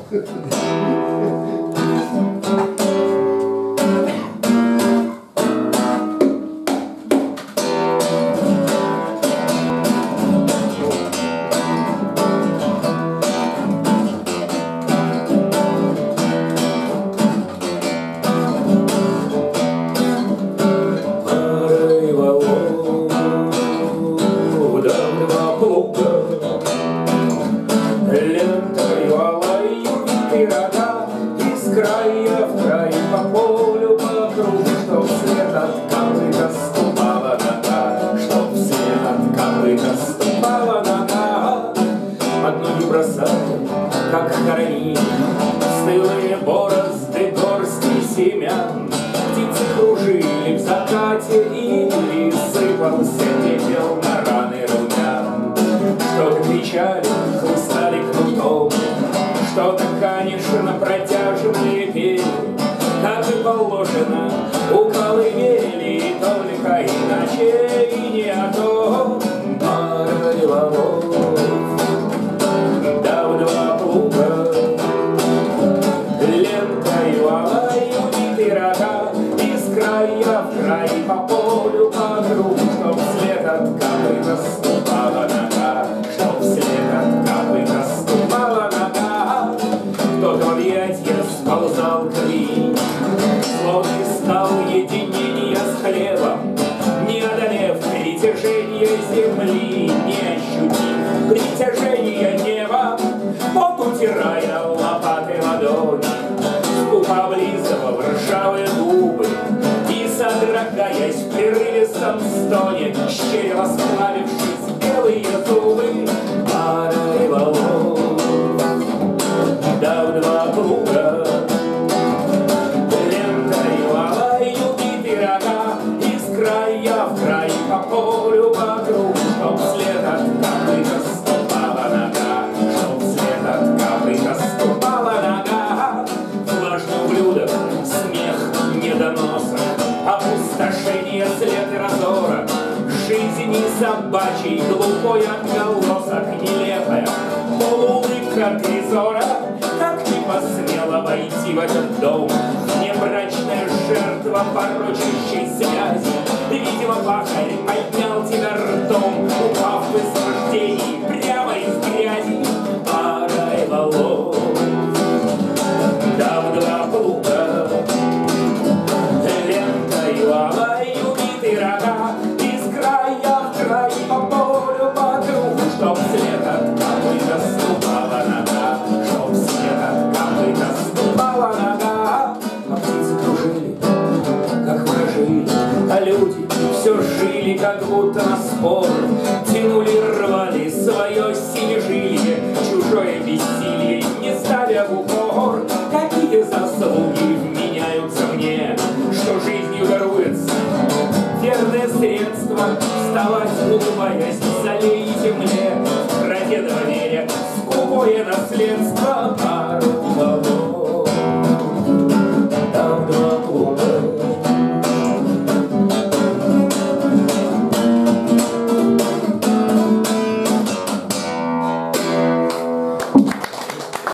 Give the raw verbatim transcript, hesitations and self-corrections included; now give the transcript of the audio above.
Края в край по полю по кругу, чтоб свет от копыта ступала нога, чтоб свет от копыта ступала нога. Под ноги бросали, как хоронили, стылые борозды горсти семян. Птицы кружили в закате и сыпался пепел на раны румян. Что-то кричали, хлыстали кнутом, что-то, конечно, протяжные пели, как и положено у колыбели, только иначе и не о том. Пара валов, да в два плуга, лентой валай убитый рога, из края в край по полю по кругу, чтоб след от копыта ступала нога, чтоб след от копыта ступала нога. Кто-то в объятья сползал клин, словно искал единения с хлебом, не одолев притяжение земли, не ощутив притяжения неба, пот утирая лопатой ладони, скупо облизывал ржавые губы и, содрогаясь в прерывистом стоне, щерил расплавившись белые зубы. Парой волос, да в два круга, лентой валай убитый рога, из края в край по полю по кругу, чтоб след от копыта ступала нога, чтоб след от копыта ступала нога. Влажный ублюдок, смех недоносок, опустошение след и разора, жизни собачий глухой отголосок, нелепая полуулыбка призора. Как не посмела войти в этот дом небрачная жертва порочащей связи? Видимо, пахарь поднял тебя ртом, упав в измождении прямо из грязи. Парой волос, да в два плуга, лентой валай убитый рога, из края в край по полю по кругу, чтоб след от копыта ступала нога, чтоб след от копыта ступала нога. А птицы кружили, как прожили, а люди все жили, как будто на спор, тянули, рвали свое синежилье, чужое бессилие не ставя в упор. Какие заслуги вменяются мне, что жизнью даруется верное средство вставать, улыбаясь залей земле, в крови доверия скупое наследство.